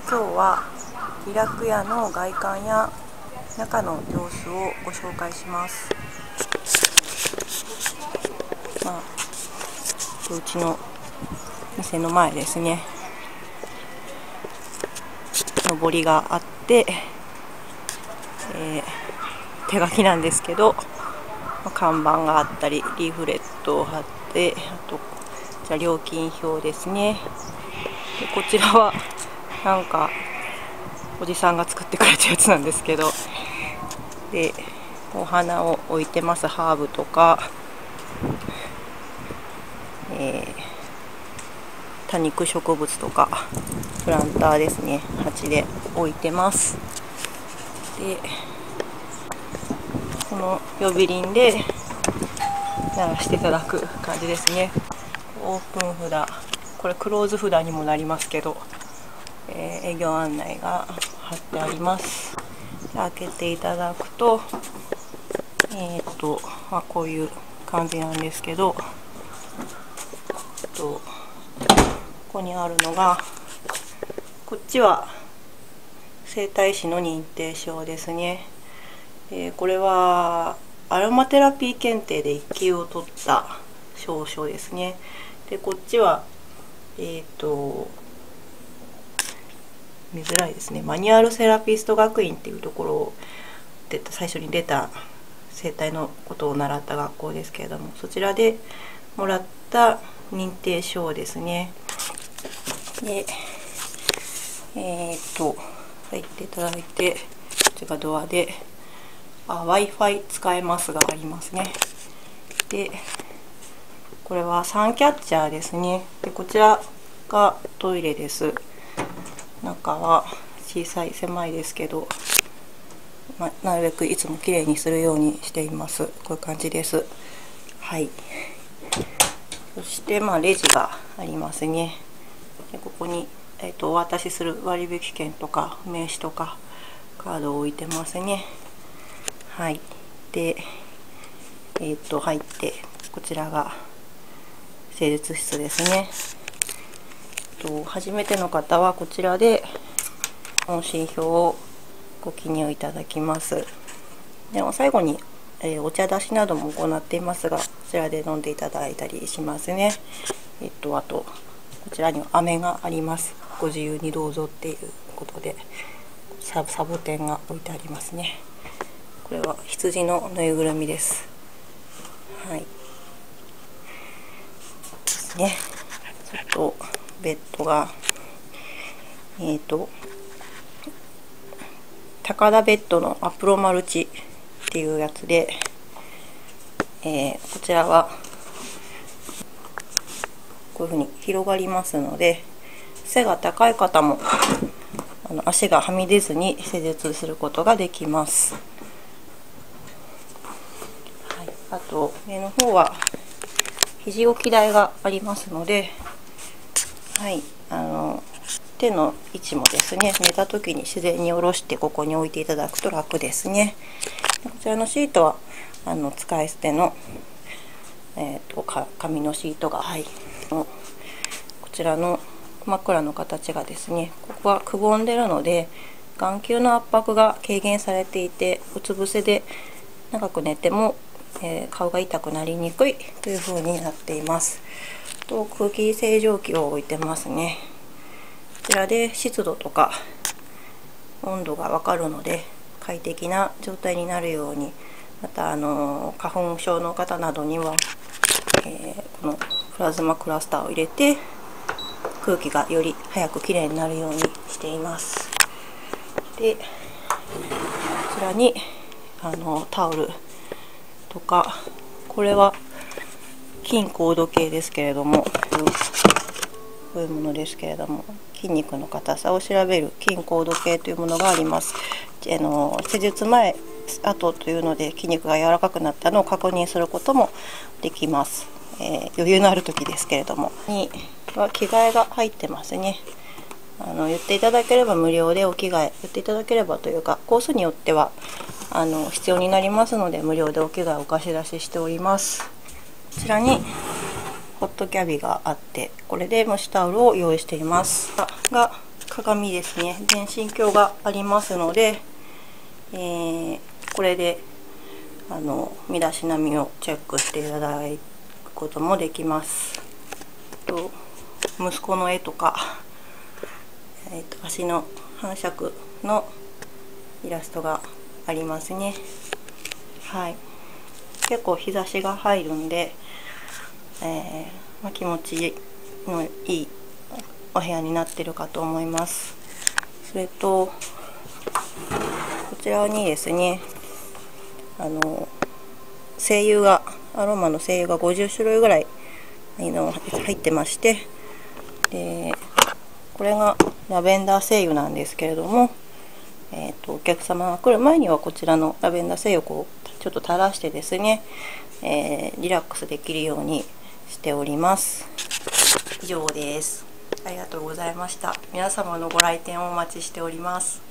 今日はリラク屋の外観や中の様子をご紹介します。うちの店の前ですね。上りがあって、手書きなんですけど、看板があったりリーフレットを貼って、あとじゃ料金表ですね。でこちらはなんかおじさんが作ってくれたやつなんですけど、でお花を置いてます。ハーブとか、多肉植物とかプランターですね、鉢で置いてます。でこの呼び鈴で鳴らしていただく感じですね。オープン札、これクローズ札にもなりますけど、営業案内が貼ってあります。開けていただくとこういう感じなんですけど、ここにあるのが、こっちは整体師の認定証ですね。これはアロマテラピー検定で1級を取った証書ですね。でこっちは見づらいですね。マニュアルセラピスト学院っていうところで最初に出た整体のことを習った学校ですけれども、そちらでもらった認定証ですね。で入っていただいて、こっちがドアでWi-Fi 使えますがありますね。でこれはサンキャッチャーですね。でこちらがトイレです。中は小さい狭いですけど、なるべくいつもきれいにするようにしています。こういう感じです。はい。そしてレジがありますね。でここに、お渡しする割引券とか名刺とかカードを置いてますね。はい。で入って、こちらが施術室ですね。初めての方はこちらで問診票をご記入いただきます。で最後に、お茶出しなども行っていますが、こちらで飲んでいただいたりしますね。あとこちらには飴があります。ご自由にどうぞっていうことでサボテンが置いてありますね。これは羊のぬいぐるみです。はい。ですね。ちょっとベッドが高田ベッドのアプロマルチっていうやつで、こちらはこういうふうに広がりますので、背が高い方も足がはみ出ずに施術することができます。はい、あと上の方は肘置き台がありますので、はい、手の位置もですね、寝た時に自然に下ろしてここに置いていただくと楽ですね。こちらのシートは使い捨ての、紙のシートが、はい、こちらの枕の形がですね、ここはくぼんでるので眼球の圧迫が軽減されていて、うつ伏せで長く寝ても、顔が痛くなりにくいという風になっています。空気清浄機を置いてますね。こちらで湿度とか温度がわかるので快適な状態になるように、また花粉症の方などには、このプラズマクラスターを入れて空気がより早くきれいになるようにしています。でこちらにタオルとか、これは筋高度計ですけれども、こういうものですけれども、筋肉の硬さを調べる筋高度計というものがあります。施術前後というので筋肉が柔らかくなったのを確認することもできます。余裕のある時ですけれども着替えが入ってますね。言っていただければ無料でお着替え、言っていただければというか、コースによっては必要になりますので無料でお着替えをお貸し出ししております。こちらにホットキャビがあって、これで蒸しタオルを用意していますが、 鏡ですね。全身鏡がありますので、これで身だしなみをチェックしていただくこともできます。息子の絵とか、足の反射区のイラストがありますね。はい、結構日差しが入るんで、気持ちのいいお部屋になってるかと思います。それとこちらにですね、精油がアロマの精油が50種類ぐらい入ってまして、でこれがラベンダー精油なんですけれども、お客様が来る前にはこちらのラベンダー精油をこうちょっと垂らしてですね、リラックスできるようにしております。以上です。ありがとうございました。皆様のご来店をお待ちしております。